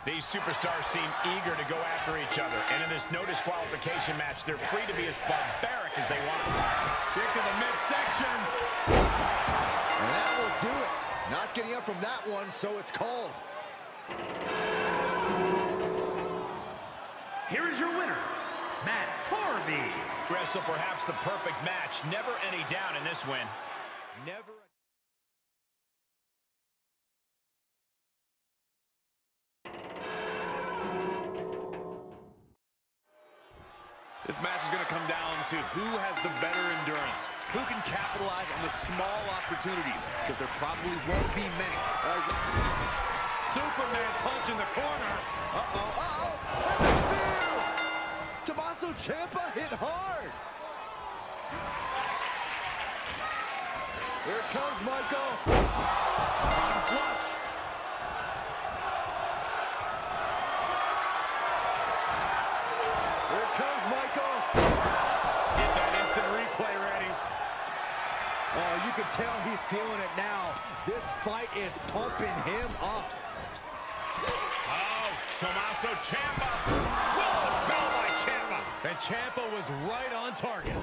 These superstars seem eager to go after each other. And in this no disqualification match, they're free to be as barbaric as they want. Kick to the midsection. And that will do it. Not getting up from that one, so it's called. Here is your winner, Matt Harvey. Wrestle perhaps the perfect match. Never any doubt in this win. Never. This match is going to come down to who has the better endurance, who can capitalize on the small opportunities, because there probably won't be many. Superman punch in the corner. And the spear! Tommaso Ciampa hit hard. Here comes Michael. Flush. Here comes Michael. Get that instant replay ready. Oh, you can tell he's feeling it now. This fight is pumping him up. Oh, Tommaso Ciampa. Well, spell by Ciampa. And Ciampa was right on target.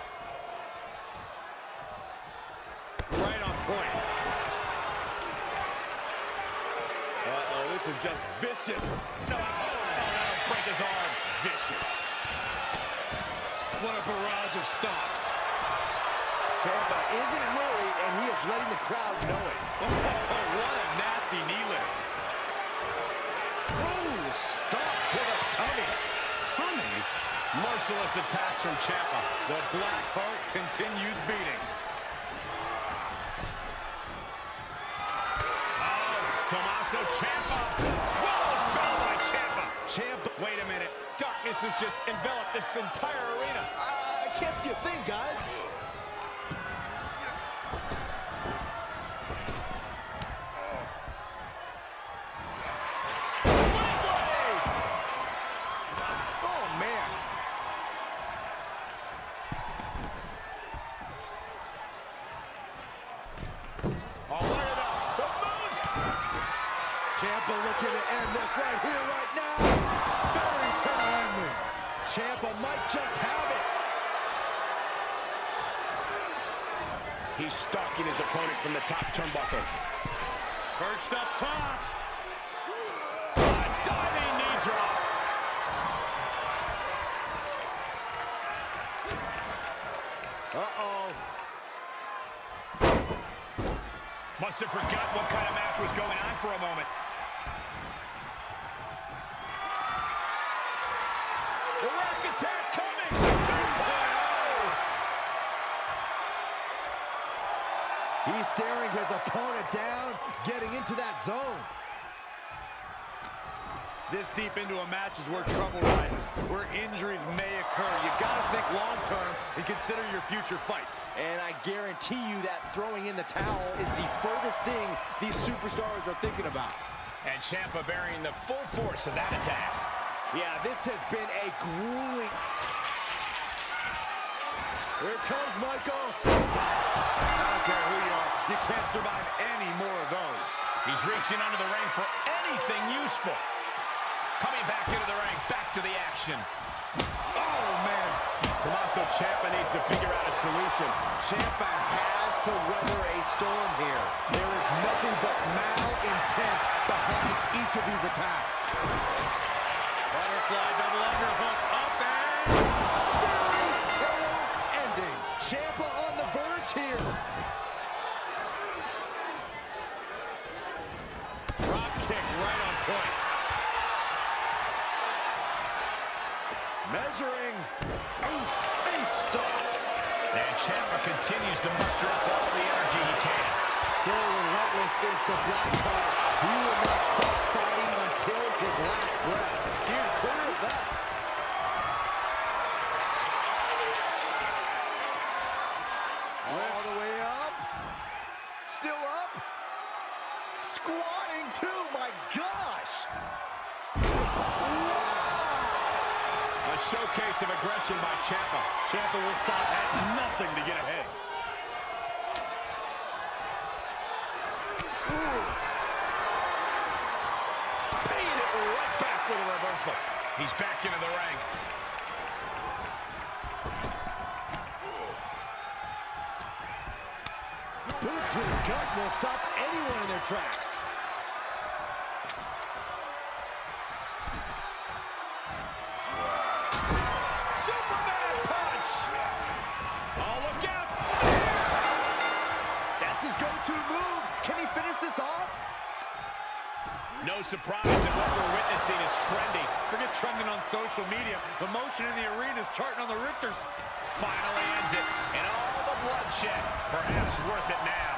Right on point. Uh-oh, this is just vicious. No, that'll break his arm. Vicious. What a barrage of stops. Ciampa isn't worried, and he is letting the crowd know it. Oh, what a nasty knee lift. Ooh, stop to the tummy. Tummy? Merciless attacks from Ciampa. The Black Heart continues beating. Tommaso Ciampa. Well, spell by Ciampa. Ciampa. Wait a minute. Darkness has just enveloped this entire arena. I can't see a thing, guys. Oh, man. Oh, look at that. The moves. Ciampa looking to end this right here, right now. Very timely. Ciampa might just have it. He's stalking his opponent from the top turnbuckle. Perched up top. A diving knee drop. Uh-oh. Must have forgotten what kind of match was going on for a moment. The rack attack coming. 2.0. He's staring his opponent down, getting into that zone. This deep into a match is where trouble rises, where injuries may occur. You've got to think long-term and consider your future fights. And I guarantee you that throwing in the towel is the furthest thing these superstars are thinking about. And Ciampa bearing the full force of that attack. Yeah, this has been a grueling... Here comes Michael. I don't care who you are, you can't survive any more of those. He's reaching under the ring for anything useful. Coming back into the ring, back to the action. Oh, man. Tommaso Ciampa needs to figure out a solution. Ciampa has to weather a storm here. There is nothing but malintent behind each of these attacks. Butterfly double underhook up and... Fairy tale ending. Ciampa on the verge here. Drop kick right on point. Measuring. Oof, face stop. And Ciampa continues to muster up all the energy he can. So relentless is the Black Heart. He will not stop fighting until his last breath. Steer clear of that. All the way up. Still up. Squatting too, my gosh. A showcase of aggression by Ciampa. Ciampa will stop at nothing to get ahead. Beat it with a reversal. He's back into the ring. Boot to the gut will stop anyone in their tracks. Superman punch! Oh, look out! That's his go-to move. Can he finish this off? No surprise that what we're witnessing is trending. Forget trending on social media. The motion in the arena is charting on the Richters. Finally ends it, and all the bloodshed, perhaps worth it now.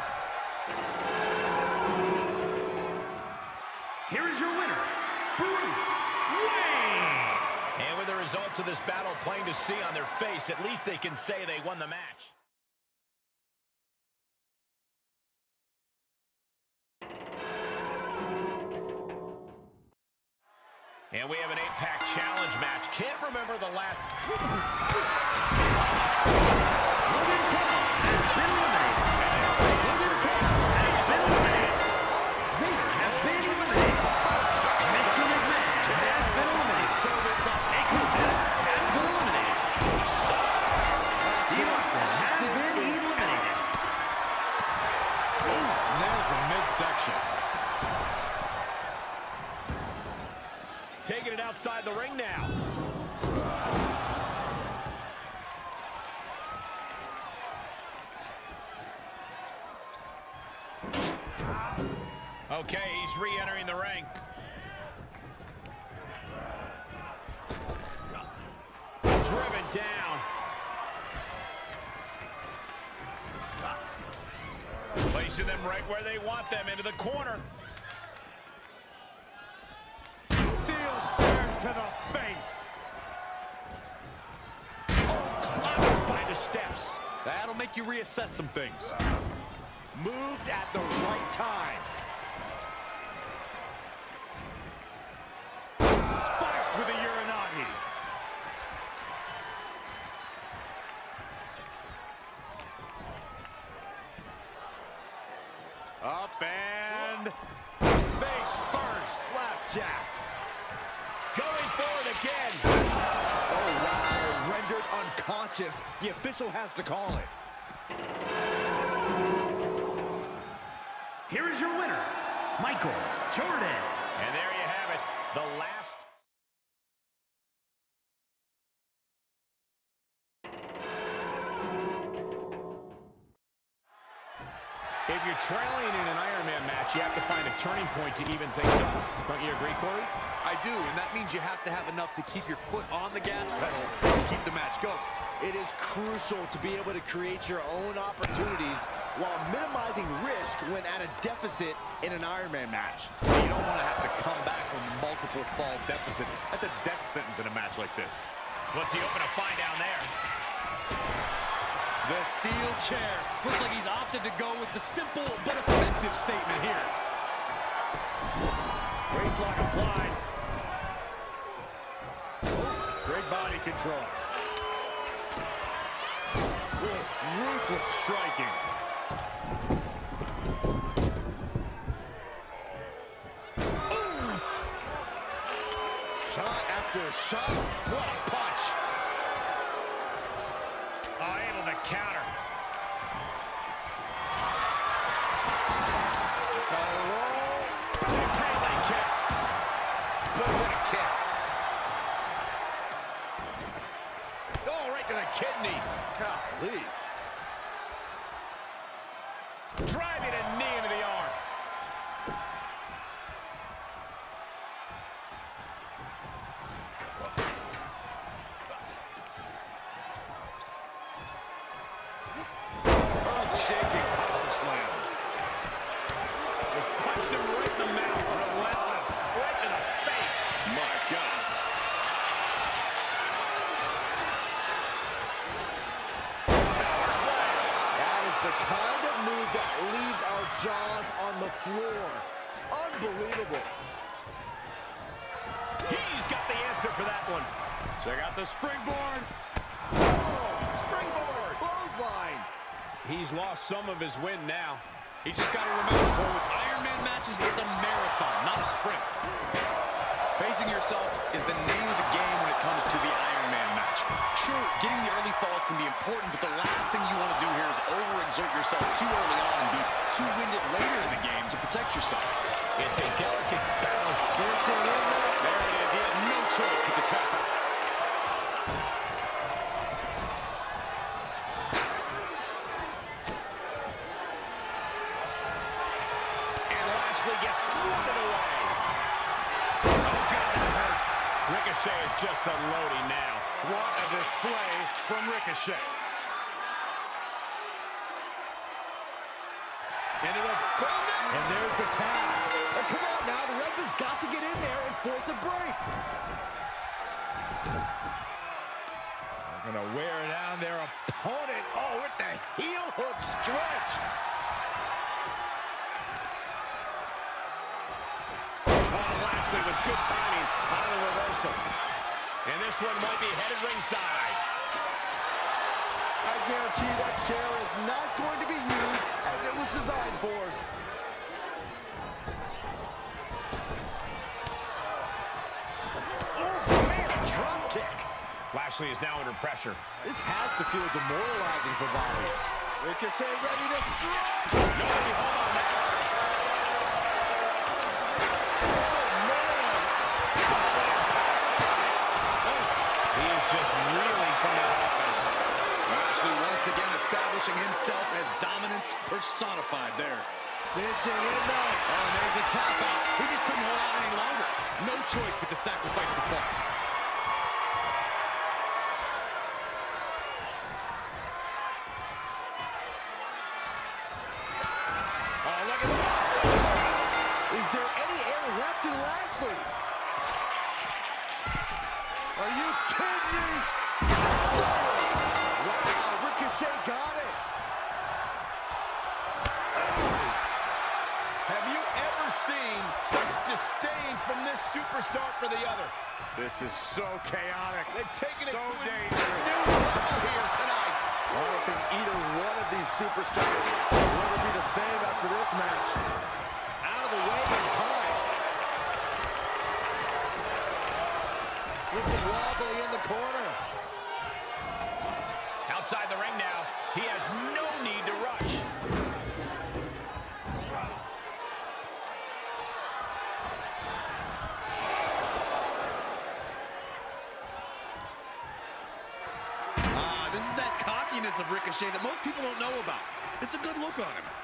Here is your winner, Bruce Wayne. And with the results of this battle plain to see on their face, at least they can say they won the match. And we have an 8-pack challenge match. Can't remember the last... Logan Paul has been eliminated. Logan Paul has been eliminated. Vader has been eliminated. Mr. McMahon has been eliminated. Akudas has been eliminated. Steve Austin has been eliminated. Ooh, nails the midsection. Taking it outside the ring now. Okay, he's re-entering the ring. Driven down. Placing them right where they want them, into the corner. Steel stairs to the face. Clobbered by the steps. That'll make you reassess some things. Moved at the right time. Spiked with a Uranagi. Up and face first. Flapjack. Going forward again. Oh, wow. Rendered unconscious. The official has to call it. Here is your winner, Michael Jordan. And there you have it. The last. If you're trailing in an Iron Man match, you have to find a turning point to even things up. Don't you agree, Corey? I do, and that means you have to have enough to keep your foot on the gas pedal to keep the match going. It is crucial to be able to create your own opportunities while minimizing risk when at a deficit in an Iron Man match. You don't want to have to come back from multiple fall deficit. That's a death sentence in a match like this. What's he hoping to find down there? The steel chair. Looks like he's opted to go with the simple but effective statement here. Waistlock applied. Great body control. With ruthless striking. Ooh. Shot after shot. What a punch. Able to counter. Pele kick. Boom, what a kick. Oh, right to the kidneys. Golly. Driving a knee into the arm. Earth-shaking power slam. Just punched him right in the mouth. Relentless. Right to the face. My God. Power slam. That is the kind of move that leaves our jaws on the floor. Unbelievable. He's got the answer for that one. Check out the springboard. Oh, springboard. Clothesline. He's lost some of his wind now. He's just got to remember, Cole, with Iron Man matches, it's a marathon, not a sprint. Facing Pacing yourself is the name of the game when it comes to the Iron Man match. Sure, getting the early falls can be important, but the last thing you want to do here is overexert yourself too early on and be too winded later in the game to protect yourself. It's a delicate balance. There it is. He had no choice but to tap out. And Lashley gets swatted away. Oh, God, that hurt. Ricochet is just unloading now. What a display from Ricochet. And there's the tag. Oh, come on now, the ref has got to get in there and force a break. They're going to wear down their opponent. Oh, with the heel hook stretch. Oh, Lashley with good timing on the reversal. And this one might be headed ringside. I guarantee that chair is not going to be used as it was designed for. Oh, man, drop kick. Lashley is now under pressure. This has to feel demoralizing for Bobby. Ricochet ready to strike. Nobody hold on now. He is just reeling from that offense. Lashley once again establishing himself as dominance personified there. Cinching in there. Oh, and there's the tap out. He just couldn't hold out any longer. No choice but to sacrifice the fall. Oh, look at this. Is there any air left in Lashley? Are you kidding me? Wow, Ricochet got it. Have you ever seen such disdain from this superstar for the other? This is so chaotic. They've taken it So to a dangerous. new level here tonight. I don't think either one of these superstars will ever be the same after this match. Out of the way in time. Looking wobbly in the corner. Outside the ring now. He has no need to rush. This is that cockiness of Ricochet that most people don't know about. It's a good look on him.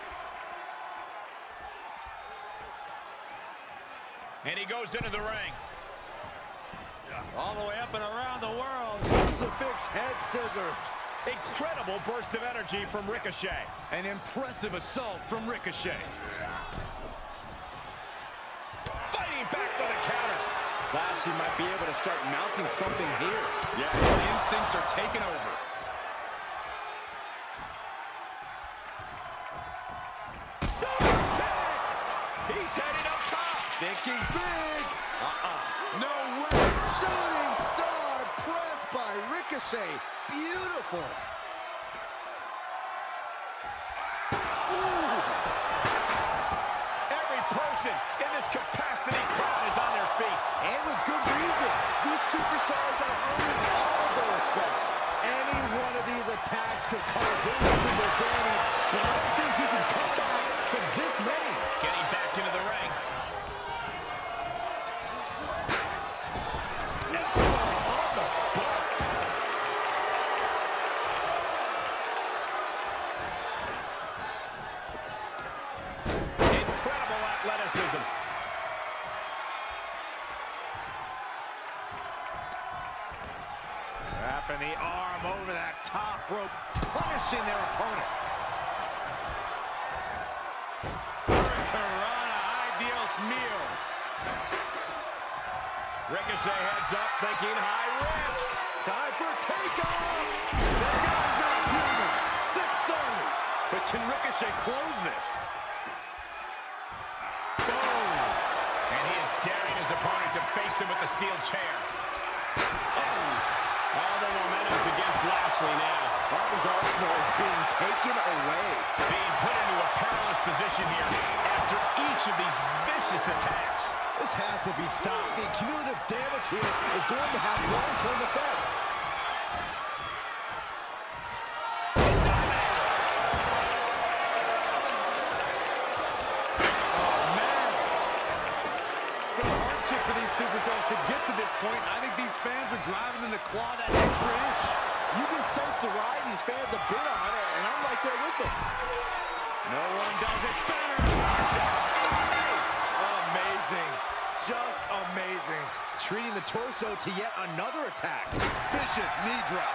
And he goes into the ring. All the way up and around the world. Crucifix head scissors. Incredible burst of energy from Ricochet. An impressive assault from Ricochet. Fighting back with a counter. Lashley might be able to start mounting something here. Yeah, his instincts are taking over. He's headed up top. Thinking big. No way. Shooting star press by Ricochet. Beautiful. Ooh. Every person in this capacity crowd is on their feet. And with good reason. These superstars are earning all of their respect. Any one of these attacks could cause irreparable damage, but I don't think you can come back from this many. Getting back into the ring. On the spot. Incredible athleticism. Wrapping the arm over that top rope, punishing their opponent. Hurricanrana, ideal meal. Ricochet heads up, thinking high risk. Time for takeoff. That guy's not human. 630. But can Ricochet close this? Boom. And he is daring his opponent to face him with the steel chair. Oh. All the momentum's against Lashley now. Bobby's arsenal is being taken away. Being put into a perilous position here after each of these vicious attacks. This has to be stopped. The cumulative damage here is going to have long-term effects. Superstars to get to this point. I think these fans are driving them to claw that extra inch. You can sense the ride these fans have been on, and I'm right there with them. No one does it better. Amazing. Just amazing. Treating the torso to yet another attack. Vicious knee drop.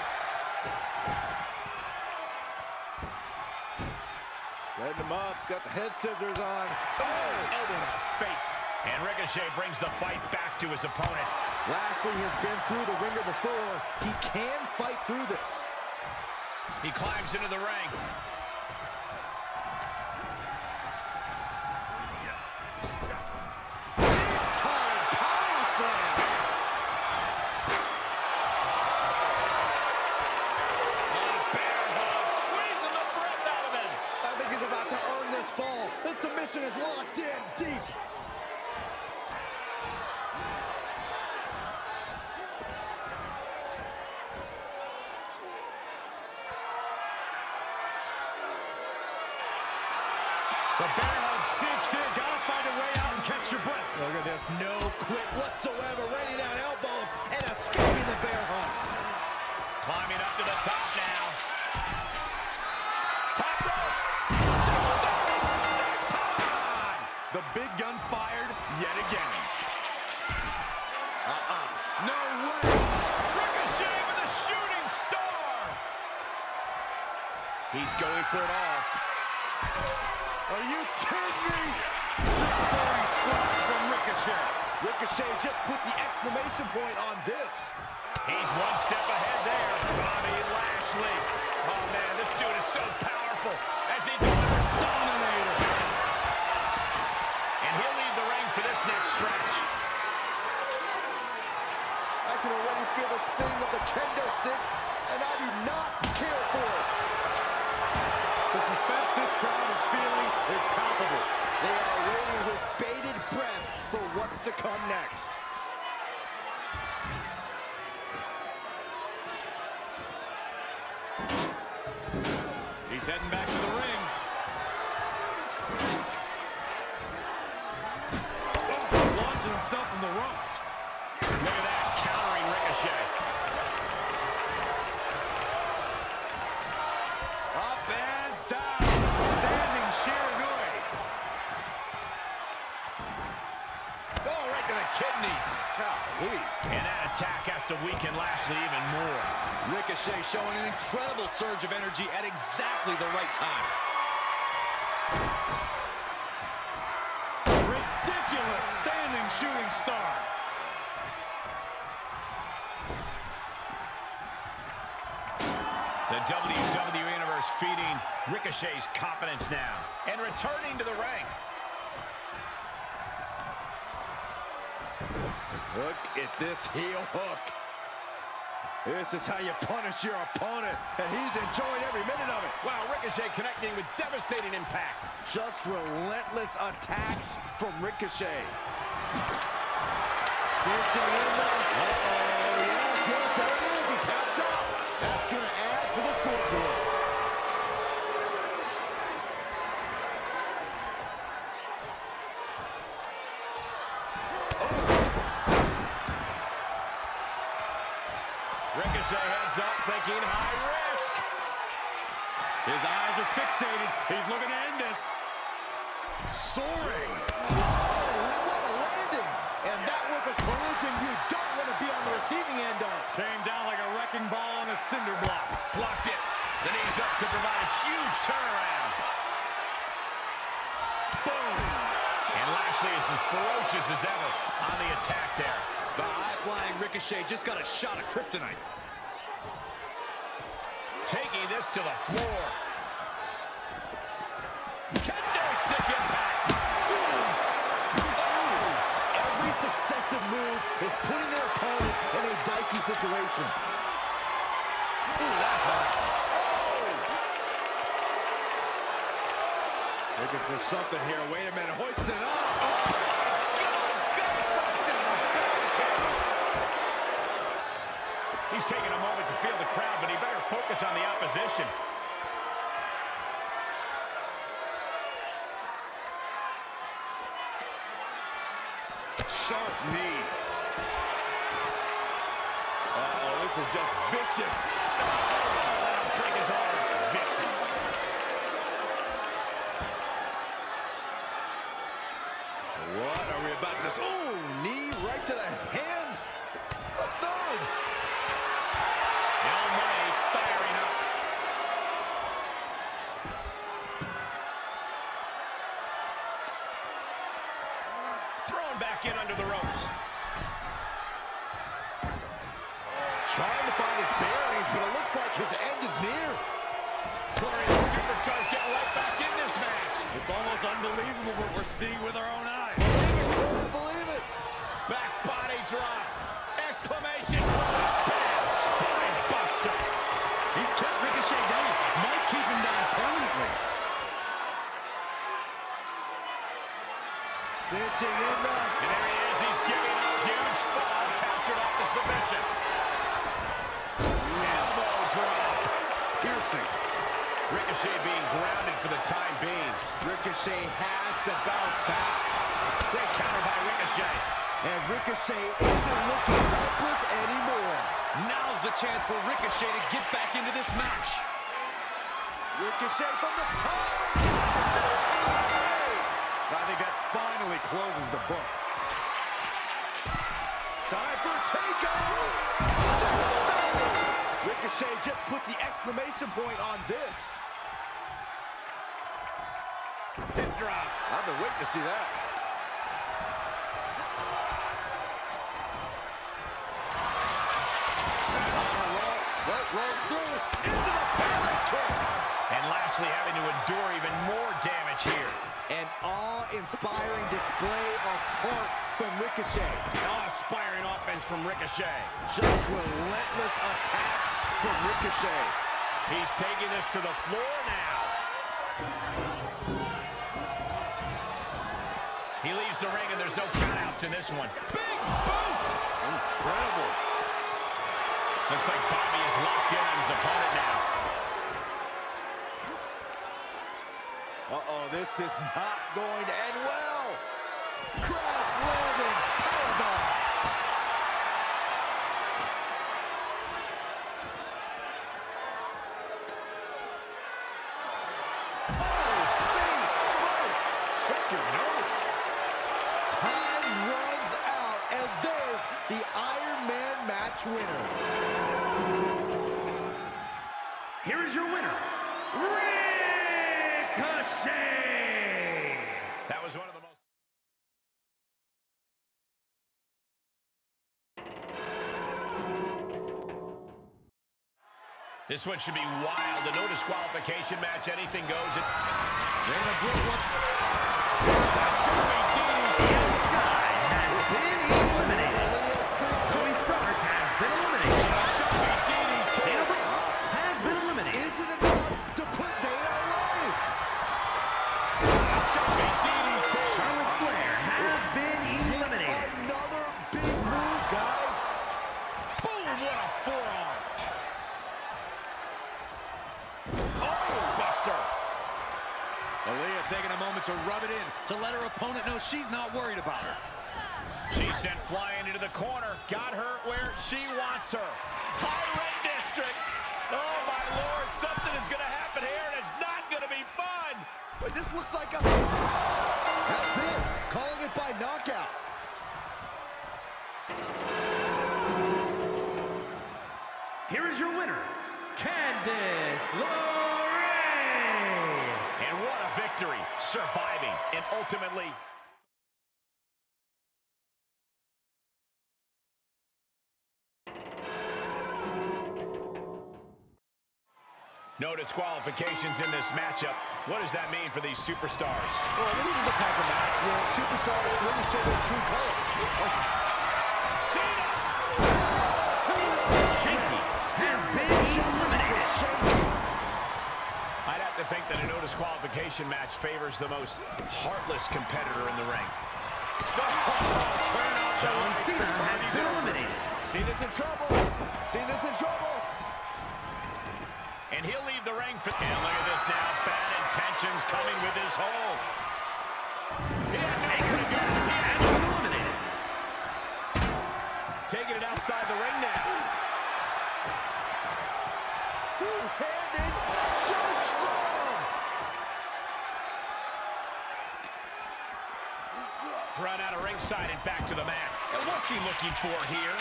Setting him up. Got the head scissors on. Oh, elbow to the face. And Ricochet brings the fight back to his opponent. Lashley has been through the ringer before. He can fight through this. He climbs into the ring. Big-time power slam. Bear hug, squeezing the breath out of him. I think he's about to earn this fall. This submission is locked in deep. The bear hug cinched in. Gotta find a way out and catch your breath. Look at this. No quit whatsoever. Raining down elbows and escaping the bear hug. Climbing up to the top now. Top rope. Senton. The big gun fired yet again. No way. Ricochet with a shooting star. He's going for it all. Are you kidding me? 630 splash from Ricochet. Ricochet just put the exclamation point on this. He's one step ahead there. Bobby Lashley. Oh, man, this dude is so powerful as he delivers Dominator. And he'll leave the ring for this next stretch. I can already feel the sting of the kendo stick, and I do not care for it. The suspense this crowd is feeling is palpable. They are waiting with bated breath for what's to come next. He's heading back to the ring. Launching himself from the ropes. Look at that, countering Ricochet. Up and down. Standing Shiranui. Oh, right to the kidneys. And that attack has to weaken Lashley even more. Ricochet showing an incredible surge of energy at exactly the right time. Ridiculous standing shooting star. The WWE Universe feeding Ricochet's confidence now and returning to the ring. Look at this heel hook. This is how you punish your opponent, and he's enjoying every minute of it. Wow, Ricochet connecting with devastating impact. Just relentless attacks from Ricochet. Cinching in there. Uh-oh, yes, there it is. He taps out. That's going to add to the scoreboard. Ricochet heads up, thinking high risk. His eyes are fixated. He's looking to end this. Soaring. What a landing. And that was a collision you don't want to be on the receiving end of. Came down like a wrecking ball on a cinder block. Blocked it. The knees up could provide a huge turnaround. Boom. And Lashley is as ferocious as ever on the attack there. The high-flying Ricochet just got a shot of kryptonite. Taking this to the floor. Kendo stick impact. Every successive move is putting their opponent in a dicey situation. Ooh, that hurt. Looking for something here. Wait a minute. Hoist it up. He's taking a moment to feel the crowd, but he better focus on the opposition. Sharp knee. Uh-oh, this is just vicious. That'll break his arm. Vicious. What are we about to... Oh, knee right to the hands. A third. El May firing up. Thrown back in under the ropes. Trying to find his bearings, but it looks like his end is near. Corey, the superstars getting right back in this match. It's almost unbelievable what we're seeing with our own eyes. Believe it. Back body drop. Exclamation point. Bam. Spine buster. He's kept Ricochet down. Might keep him down permanently. Cinching in there. And there he is. He's giving a huge fall. Captured off the submission. Elbow drop. Piercing. Ricochet being grounded for the time being. Ricochet has to bounce back. Great counter by Ricochet. And Ricochet isn't looking helpless anymore. Now's the chance for Ricochet to get back into this match. Ricochet from the top. I think that finally closes the book. Time for takeover. Ricochet just put the exclamation point on this. Hip drop. I've been waiting to see that. Roll through into the parrot kick. And Lashley having to endure even more damage here. An awe-inspiring display of heart from Ricochet. Awe-inspiring offense from Ricochet. Just relentless attacks from Ricochet. He's taking this to the floor now. He leaves the ring and there's no countouts in this one. Big boot! Incredible. Looks like Bobby is locked in on his opponent now. Uh-oh, this is not going to end well. Crash landing, powerbomb. Oh, face first. Check your notes. Time runs out, and there's the Iron Man match winner. Here is your winner, Ricochet! That was one of the most... This one should be wild. The no disqualification match. Anything goes. Dana Brooke. Io Sky has been eliminated. Zoe Stark has been eliminated. Dana Brooke has been eliminated. Is it enough to put Dana away? Charlotte Flair has been eliminated. Another big move, guys. Boom! What a forearm. Oh, Buster. Aaliyah taking a moment to rub it in, to let her opponent know she's not worried about her. She sent flying into the corner. Got her where she wants her. High rate district. Oh, my Lord. Something is going to happen here, and it's not going to be fun. But this looks like a... That's it. Calling it by knockout. Here is your winner, Candice LeRae. And what a victory. Surviving and ultimately... No disqualifications in this matchup. What does that mean for these superstars? Well, this is the type of match where superstars really show their true colors. Cena! Shanky has been eliminated. I'd have to to think that a no disqualification match favors the most heartless competitor in the ring. John Cena has been eliminated. Cena's in trouble. Cena's in trouble. And he'll leave the ring for... And look at this now. Bad intentions coming with his hold. He had nowhere to go. Has been eliminated. Taking it outside the ring now. Two-handed choke slam. Run out of ringside and back to the mat. And what's he looking for here?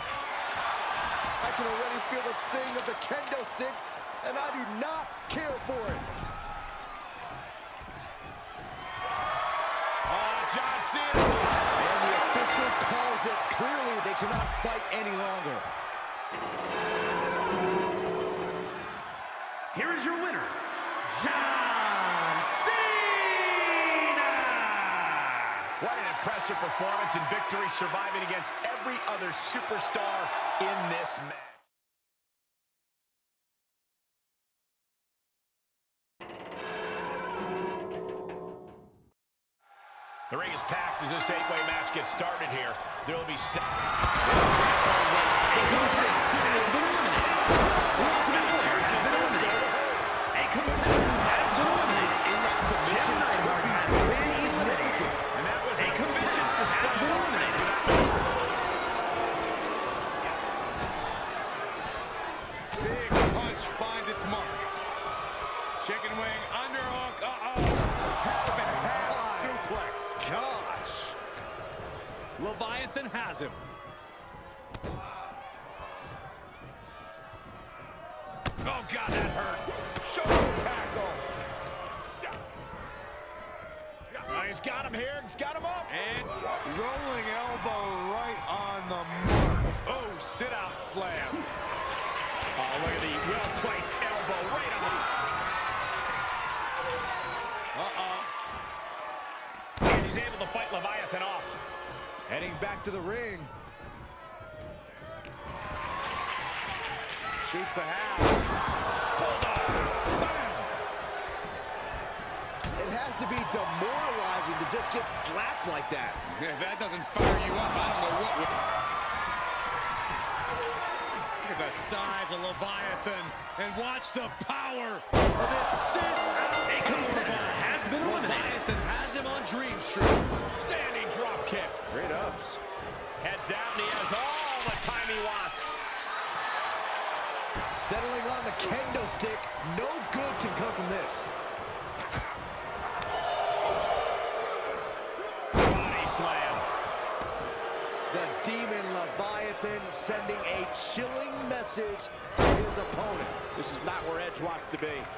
I can already feel the sting of the kendo stick, and I do not care for it. John Cena. And the official calls it. Clearly, they cannot fight any longer. Here is your winner, John Cena! What an impressive performance and victory, surviving against every other superstar in this match. The ring is packed as this 8-way match gets started here. There will be... Big punch finds its mark. Chicken wing, underhook, half and half suplex. Gosh. Leviathan has him. Oh, God, that hurt. Shoulder tackle. He's got him here. He's got him up. And rolling elbow right on the mark. Oh, sit-out slam. Oh, look at the well-placed elbow right on the... And he's able to fight Leviathan off. Heading back to the ring. Shoots a half. It has to be demoralizing to just get slapped like that. If that doesn't fire you up, I don't know what would. Look at the size of Leviathan, and watch the power of this sit-out powerbomb. Has been eliminated. Leviathan has him on Dream Street. Standing drop kick. Great ups. Heads out, and he has all the time he wants. Settling on the kendo stick. No good can come from this. Body slam. The Demon Leviathan sending a chilling message to his opponent. This is not where Edge wants to be.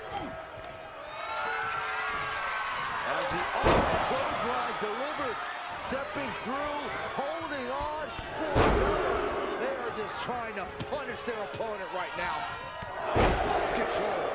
As the arm clothesline delivered, stepping through, holding on for another. They are just trying to punish their opponent right now. Full control.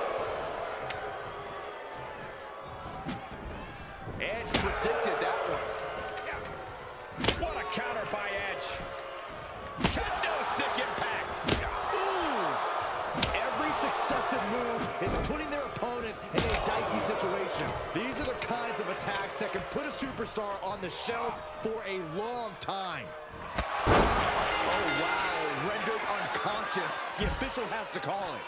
Edge predicted that one. What a counter by Edge. Kendo stick impact. Ooh. Every successive move is putting their opponent in a dicey situation. These are the kinds of attacks that can put a superstar on the shelf for a long time. Oh, wow. Rendered unconscious. The official has to call it.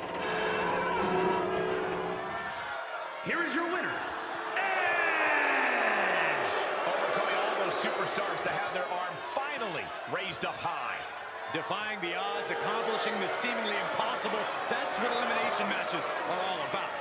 Here is your winner, Overcoming all those superstars to have their arm finally raised up high. Defying the odds, accomplishing the seemingly impossible. That's what elimination matches are all about.